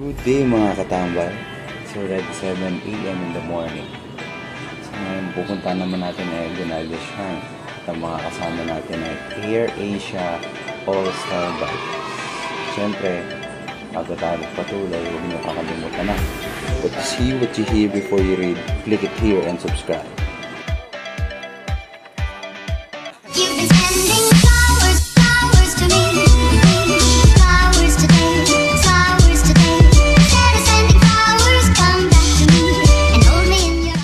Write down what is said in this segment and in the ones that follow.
Good day mga katambay. It's already 7 AM in the morning. So ngayon pupunta naman natin ay Aguinaldo Shrine. At ang mga kasama natin ay Air Asia All-Star Bike. Siyempre, bago tayo patuloy, huwag niyo kakalimutan na. But to see what you hear before you read, click it here and subscribe. You've been sending flowers to me. Flowers today, flowers today. Instead of sending flowers, come back to me and hold me in your...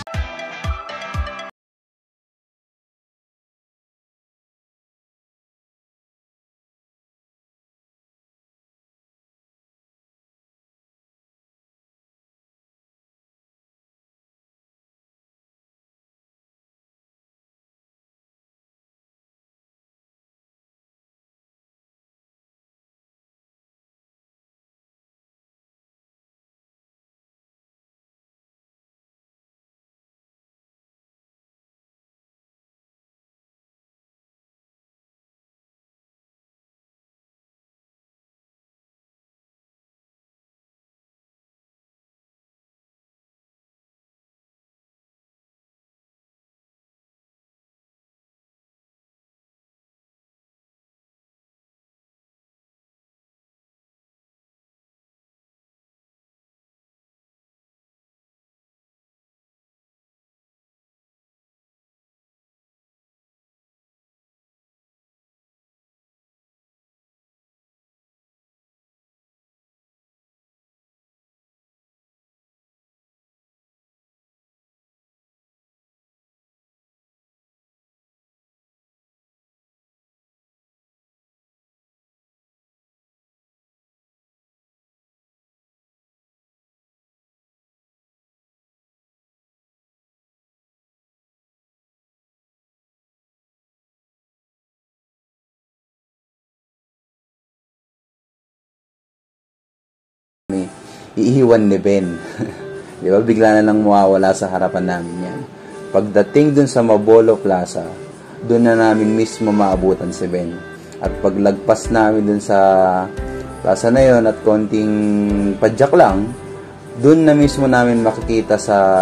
Iiwan ni Ben. Di ba? Bigla na lang mawawala sa harapan namin yan. Pagdating dun sa Mabolo Plaza, dun na namin mismo maabutan si Ben. At paglagpas namin dun sa plaza na yon at konting padyak lang, dun na mismo namin makikita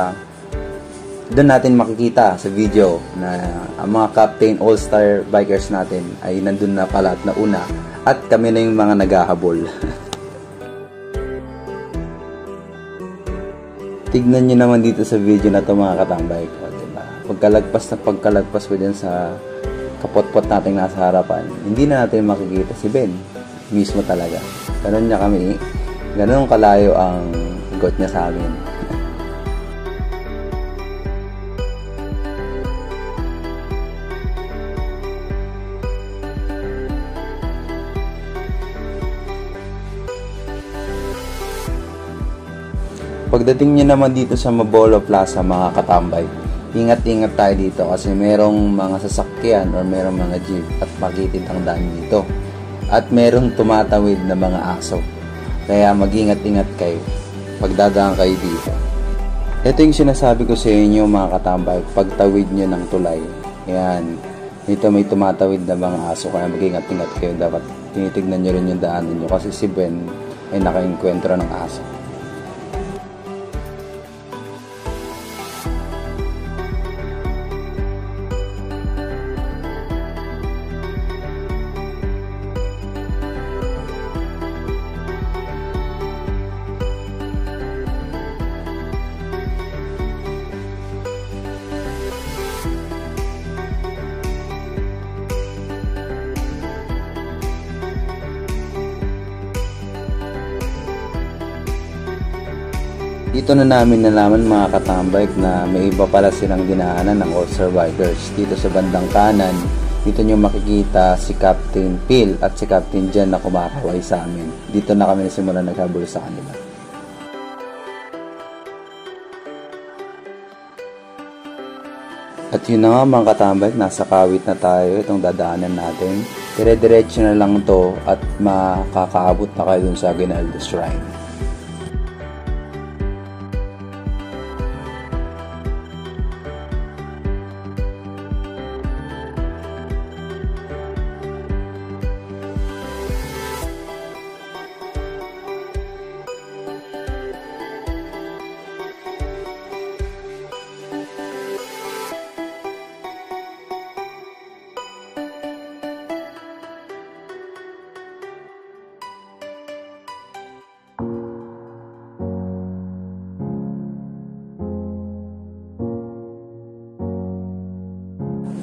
dun natin makikita sa video na ang mga Captain All-Star Bikers natin ay nandun na pala at nauna at kami na yung mga naghahabol. Tignan nyo naman dito sa video na to mga katambay ko, diba? Pagkalagpas ko dyan sa kapot-pot natin nasa harapan, hindi na natin makikita si Ben mismo talaga. Ganun kalayo ang got niya sa amin. Pagdating niyo naman dito sa Mabolo Plaza mga katambay, ingat-ingat tayo dito kasi merong mga sasakyan or merong mga jeep at makitid ang daan dito. At merong tumatawid na mga aso. Kaya mag-ingat-ingat kayo pagdadaan kayo dito. Ito yung sinasabi ko sa inyo mga katambay, pagtawid nyo ng tulay. Yan, dito may tumatawid na mga aso kaya mag-ingat-ingat kayo. Dapat tinitignan nyo rin yung daanan nyo kasi si Ben ay nakainkwentro ng aso. Dito na namin nalaman mga katambay na may iba pala silang dinaanan ng All-Star Bikers. Dito sa bandang kanan, dito nyo makikita si Captain Phil at si Captain Jen na kumakaway sa amin. Dito na kami nasimulan naghabol sa kanila. At yun na nga mga katambay, nasa kawit na tayo itong dadaanan natin. Dire-diretso na lang to at makakaabot na kayo dun sa Aguinaldo Shrine.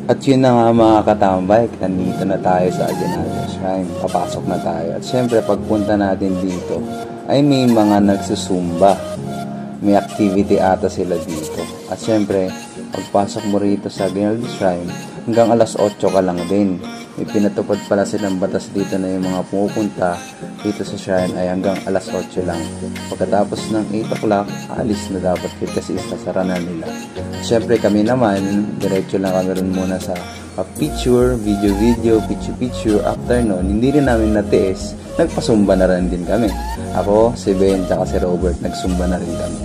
At yun na nga mga katambay, nandito na tayo sa Aguinaldo Shrine. Papasok na tayo. At syempre pagpunta natin dito ay may mga nagsusumba. May activity ata sila dito. At syempre, pagpasok mo rito sa Aguinaldo Shrine, hanggang alas 8 ka lang din. May pinatupad pala silang batas dito na yung mga pumupunta dito sa shrine ay hanggang alas 8 lang. Pagkatapos ng 8 o'clock, alis na dapat kasi isasara na nila. Siyempre kami naman, diretso lang kami rin muna sa picture, video, picture. After nun, hindi rin namin natiis, nagpasumba na rin din kami. Ako, si Ben, tsaka si Robert, nagsumba na rin kami.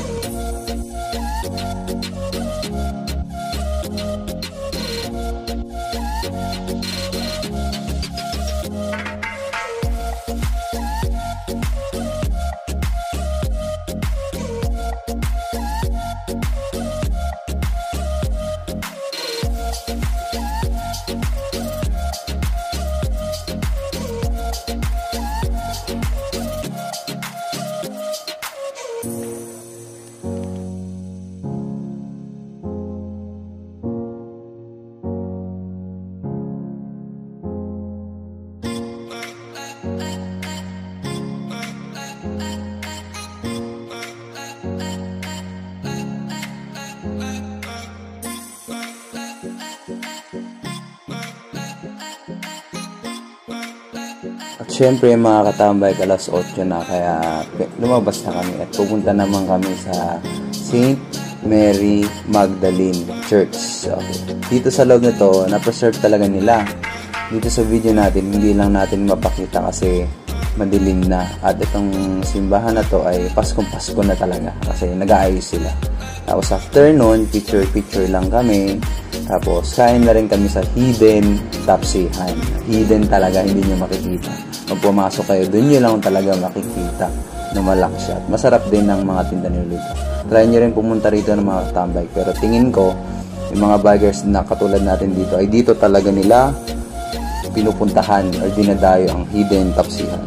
At syempre mga katambay, alas 8 na kaya lumabas na kami at pupunta naman kami sa St. Mary Magdalene Church. So, dito sa loob nito, na-preserve talaga nila. Dito sa video natin, hindi lang natin mapakita kasi madilim na. At itong simbahan na to ay Paskong-Pasko na talaga kasi nag-aayos sila. Tapos after nun, picture lang kami. Tapos kain na rin kami sa hidden tapsihan. Hidden talaga, hindi nyo makikita. Pag pumasok kayo, dun nyo lang talaga makikita na malaki siya. At masarap din ng mga tinda nila dito. Try nyo rin pumunta rito ng mga katambay. Pero tingin ko, yung mga baggers na katulad natin dito, ay dito talaga nila pinupuntahan or dinadayo ang hidden tapsihan.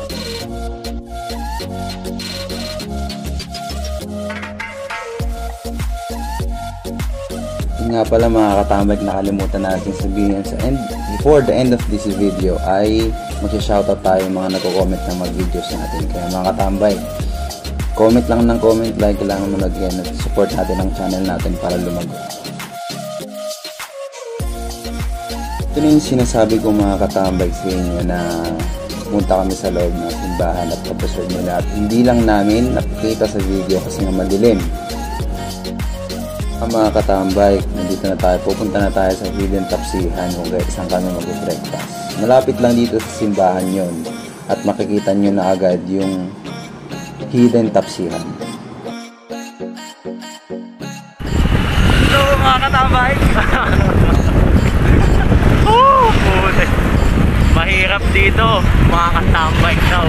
Nga pala mga katambay, nakalimutan natin sabihin sa end, before the end of this video ay mag-shoutout tayo mga nagko-comment ng mga videos natin. Kaya mga katambay, comment lang ng comment, like, kailangan mo lagyan at support natin ang channel natin para lumago. Ito na yung sinasabi ko mga katambay sa inyo na punta kami sa loob ng simbahan at kapasod nila at hindi lang namin nakikita sa video kasi nga madilim. Mga katambay, nandito na tayo, pupunta na tayo sa hidden tapsihan kung saan kami mag-breakfast. Malapit lang dito sa simbahan yon at makikita nyo na agad yung hidden tapsihan. Hello mga katambay! Oh, puti! Mahirap dito, mga katambay daw.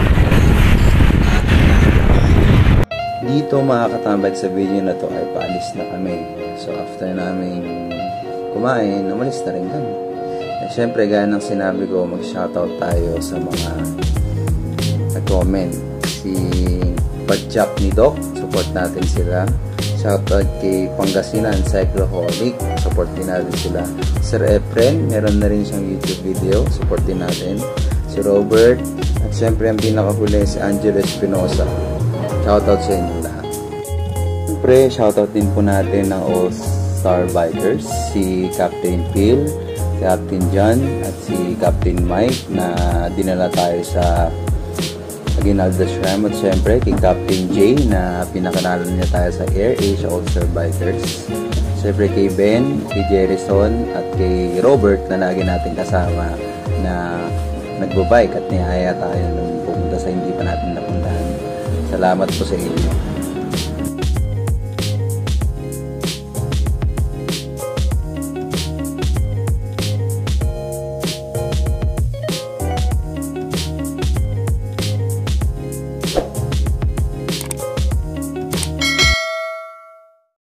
Dito mga katambay sa video na to ay paalis na kami. So after namin kumain, umalis na rin kami. And syempre gaya ng sinabi ko, mag-shoutout tayo sa mga nag-comment. Si Padjak ni Doc, support natin sila. Shoutout kay Pangasinan Cycloholic, support din natin sila. Sir Efren, meron na rin siyang YouTube video, support din natin. Si Robert, at syempre ang pinakahuli si Angelo Espinosa. Shoutout sa inyo lahat. Siyempre, shoutout din po natin ng All-Star Bikers, si Captain Phil, si Captain John, at si Captain Mike na dinala tayo sa Aguinaldo Shrine. At syempre, kay Captain J na pinakanalan niya tayo sa Air Asia All-Star Bikers. Syempre kay Ben, kay Jerison, at kay Robert na lagi natin kasama na nagbabike at niyaya tayo nung pupunta sa hindi pa natin napuntahan. Salamat po sa inyo.